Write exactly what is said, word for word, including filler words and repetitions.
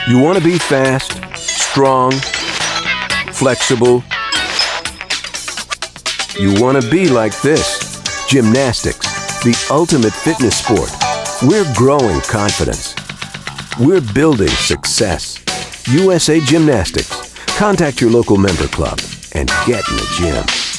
You want to be fast, strong, flexible. You want to be like this. Gymnastics, the ultimate fitness sport. We're growing confidence. We're building success. U S A Gymnastics. Contact your local member club and get in the gym.